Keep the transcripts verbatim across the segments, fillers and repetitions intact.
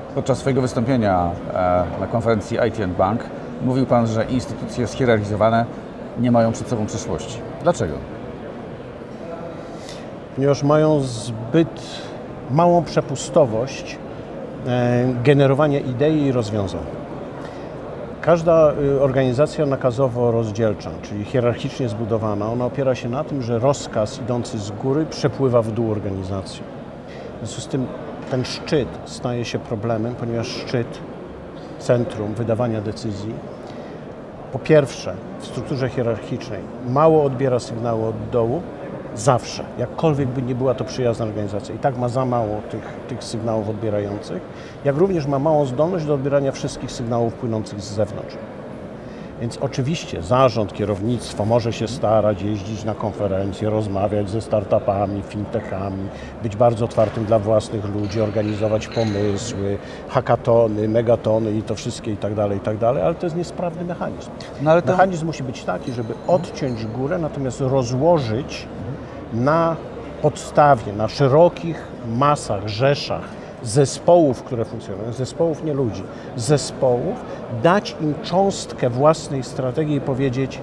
Podczas swojego wystąpienia na konferencji I T and Bank mówił Pan, że instytucje schierarchizowane nie mają przed sobą przyszłości. Dlaczego? Ponieważ mają zbyt małą przepustowość generowania idei i rozwiązań. Każda organizacja nakazowo-rozdzielcza, czyli hierarchicznie zbudowana, ona opiera się na tym, że rozkaz idący z góry przepływa w dół organizacji. W związku z tym ten szczyt staje się problemem, ponieważ szczyt, centrum wydawania decyzji, po pierwsze w strukturze hierarchicznej mało odbiera sygnału od dołu, zawsze, jakkolwiek by nie była to przyjazna organizacja. I tak ma za mało tych, tych sygnałów odbierających, jak również ma małą zdolność do odbierania wszystkich sygnałów płynących z zewnątrz. Więc oczywiście zarząd, kierownictwo może się starać, jeździć na konferencje, rozmawiać ze startupami, fintechami, być bardzo otwartym dla własnych ludzi, organizować pomysły, hackatony, megatony i to wszystkie i tak dalej, i tak dalej, ale to jest niesprawny mechanizm. No ale to... Mechanizm musi być taki, żeby odciąć górę, natomiast rozłożyć na podstawie, na szerokich masach, rzeszach zespołów, które funkcjonują, zespołów nie ludzi, zespołów, dać im cząstkę własnej strategii i powiedzieć: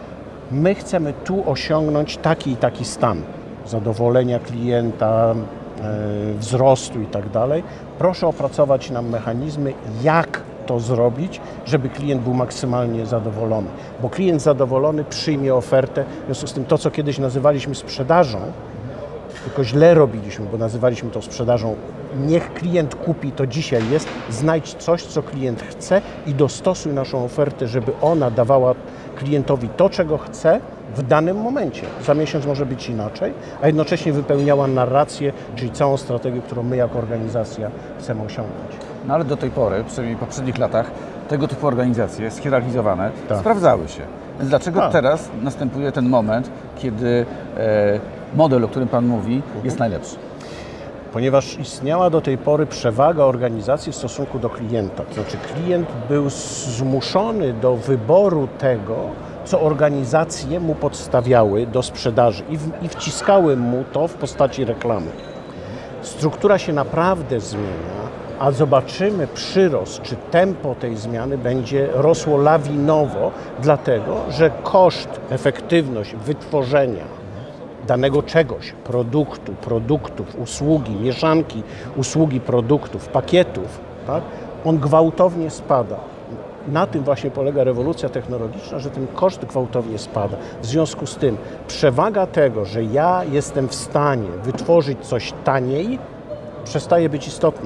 my chcemy tu osiągnąć taki i taki stan zadowolenia klienta, yy, wzrostu i tak dalej. Proszę opracować nam mechanizmy, jak to zrobić, żeby klient był maksymalnie zadowolony. Bo klient zadowolony przyjmie ofertę, w związku z tym to, co kiedyś nazywaliśmy sprzedażą, tylko źle robiliśmy, bo nazywaliśmy to sprzedażą. Niech klient kupi, to dzisiaj jest. Znajdź coś, co klient chce i dostosuj naszą ofertę, żeby ona dawała klientowi to, czego chce w danym momencie. Za miesiąc może być inaczej, a jednocześnie wypełniała narrację, czyli całą strategię, którą my jako organizacja chcemy osiągnąć. No ale do tej pory, przynajmniej w poprzednich latach, tego typu organizacje schierarchizowane tak. sprawdzały się. Więc dlaczego tak. teraz następuje ten moment, kiedy e, model, o którym Pan mówi, mhm. jest najlepszy? Ponieważ istniała do tej pory przewaga organizacji w stosunku do klienta. To znaczy klient był zmuszony do wyboru tego, co organizacje mu podstawiały do sprzedaży i, w, i wciskały mu to w postaci reklamy. Struktura się naprawdę zmienia, a zobaczymy przyrost, czy tempo tej zmiany będzie rosło lawinowo, dlatego że koszt, efektywność wytworzenia danego czegoś, produktu, produktów, usługi, mieszanki, usługi, produktów, pakietów, tak, on gwałtownie spada. Na tym właśnie polega rewolucja technologiczna, że ten koszt gwałtownie spada. W związku z tym przewaga tego, że ja jestem w stanie wytworzyć coś taniej, przestaje być istotne.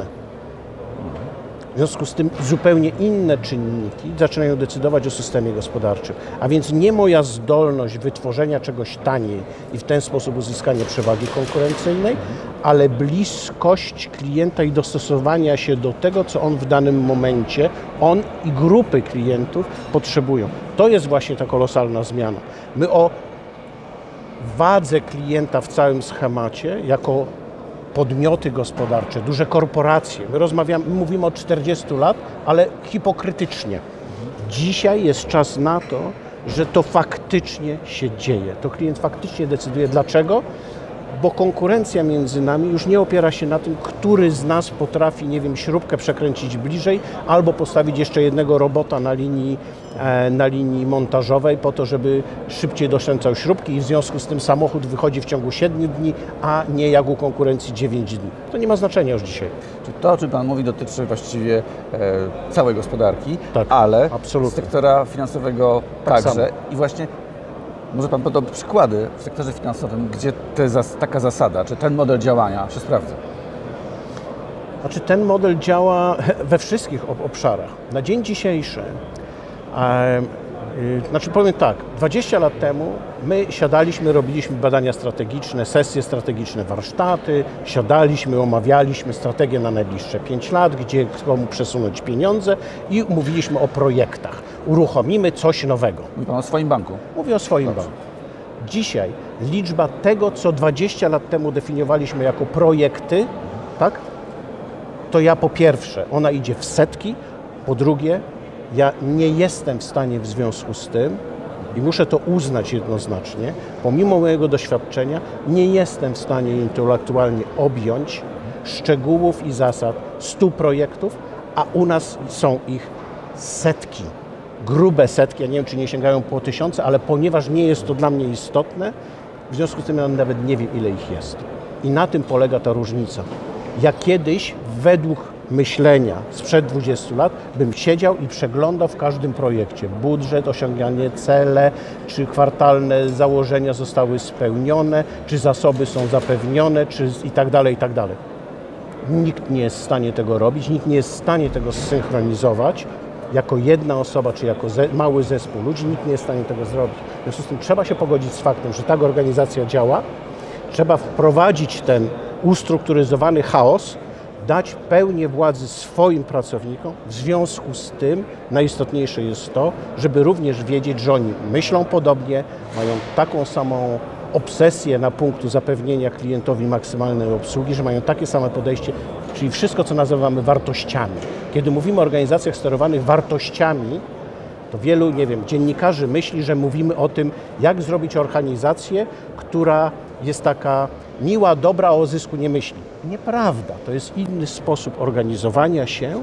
W związku z tym zupełnie inne czynniki zaczynają decydować o systemie gospodarczym. A więc nie moja zdolność wytworzenia czegoś taniej i w ten sposób uzyskanie przewagi konkurencyjnej, ale bliskość klienta i dostosowania się do tego, co on w danym momencie, on i grupy klientów potrzebują. To jest właśnie ta kolosalna zmiana. My o wadze klienta w całym schemacie, jako podmioty gospodarcze, duże korporacje. My rozmawiamy, my mówimy o czterdziestu lat, ale hipokrytycznie. Dzisiaj jest czas na to, że to faktycznie się dzieje. To klient faktycznie decyduje. Dlaczego? Bo konkurencja między nami już nie opiera się na tym, który z nas potrafi, nie wiem, śrubkę przekręcić bliżej albo postawić jeszcze jednego robota na linii, na linii montażowej po to, żeby szybciej doszczęcał śrubki i w związku z tym samochód wychodzi w ciągu siedmiu dni, a nie jak u konkurencji dziewięć dni. To nie ma znaczenia już dzisiaj. To, o czym Pan mówi, dotyczy właściwie e, całej gospodarki, tak, ale absolutnie. sektora finansowego tak także. Samo. I właśnie może Pan podał przykłady w sektorze finansowym, gdzie te zas taka zasada, czy ten model działania się sprawdza? Znaczy ten model działa we wszystkich obszarach. Na dzień dzisiejszy, e, yy, znaczy powiem tak, dwadzieścia lat temu my siadaliśmy, robiliśmy badania strategiczne, sesje strategiczne, warsztaty, siadaliśmy, omawialiśmy strategię na najbliższe pięć lat, gdzie komu przesunąć pieniądze i mówiliśmy o projektach. Uruchomimy coś nowego. Mówi Pan o swoim banku? Mówię o swoim Dobrze. banku. Dzisiaj liczba tego, co dwadzieścia lat temu definiowaliśmy jako projekty, tak? To ja po pierwsze, ona idzie w setki, po drugie, ja nie jestem w stanie w związku z tym, i muszę to uznać jednoznacznie, pomimo mojego doświadczenia, nie jestem w stanie intelektualnie objąć szczegółów i zasad stu projektów, a u nas są ich setki, grube setki, ja nie wiem, czy nie sięgają po tysiące, ale ponieważ nie jest to dla mnie istotne, w związku z tym ja nawet nie wiem, ile ich jest. I na tym polega ta różnica. Ja kiedyś według myślenia sprzed dwudziestu lat bym siedział i przeglądał w każdym projekcie budżet, osiąganie cele, czy kwartalne założenia zostały spełnione, czy zasoby są zapewnione, czy i tak dalej, i tak dalej. Nikt nie jest w stanie tego robić, nikt nie jest w stanie tego zsynchronizować jako jedna osoba, czy jako ze, mały zespół ludzi, nikt nie jest w stanie tego zrobić. W związku z tym trzeba się pogodzić z faktem, że tak organizacja działa, trzeba wprowadzić ten ustrukturyzowany chaos, dać pełnię władzy swoim pracownikom. W związku z tym najistotniejsze jest to, żeby również wiedzieć, że oni myślą podobnie, mają taką samą obsesję na punktu zapewnienia klientowi maksymalnej obsługi, że mają takie same podejście, czyli wszystko, co nazywamy wartościami. Kiedy mówimy o organizacjach sterowanych wartościami, to wielu, nie wiem, dziennikarzy myśli, że mówimy o tym, jak zrobić organizację, która jest taka miła, dobra, o zysku nie myśli. Nieprawda. To jest inny sposób organizowania się,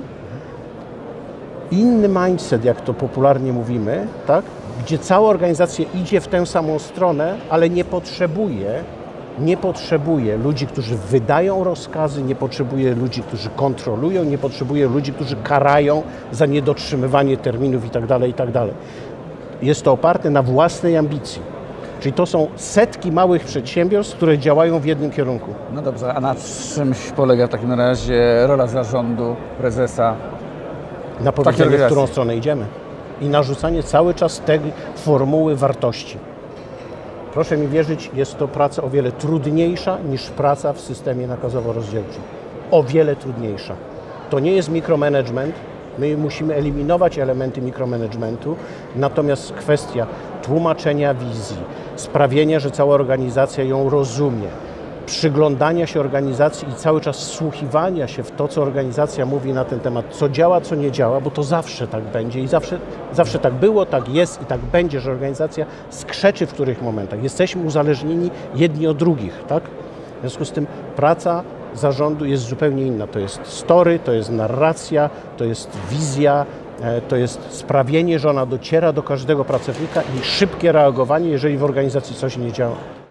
inny mindset, jak to popularnie mówimy, tak? Gdzie cała organizacja idzie w tę samą stronę, ale nie potrzebuje, nie potrzebuje ludzi, którzy wydają rozkazy, nie potrzebuje ludzi, którzy kontrolują, nie potrzebuje ludzi, którzy karają za niedotrzymywanie terminów itd., itd. Jest to oparte na własnej ambicji. Czyli to są setki małych przedsiębiorstw, które działają w jednym kierunku. No dobrze, a na czymś polega w takim razie rola zarządu, prezesa? Na powiedzenie, w którą stronę idziemy. I narzucanie cały czas tej formuły wartości. Proszę mi wierzyć, jest to praca o wiele trudniejsza niż praca w systemie nakazowo-rozdzielczym. O wiele trudniejsza. To nie jest mikromanagement. My musimy eliminować elementy mikromanagementu, natomiast kwestia tłumaczenia wizji, sprawienia, że cała organizacja ją rozumie, przyglądania się organizacji i cały czas wsłuchiwania się w to, co organizacja mówi na ten temat, co działa, co nie działa, bo to zawsze tak będzie i zawsze, zawsze tak było, tak jest i tak będzie, że organizacja skrzeczy w których momentach. Jesteśmy uzależnieni jedni od drugich, tak? W związku z tym praca zarządu jest zupełnie inna. To jest story, to jest narracja, to jest wizja, to jest sprawienie, że ona dociera do każdego pracownika i szybkie reagowanie, jeżeli w organizacji coś nie działa.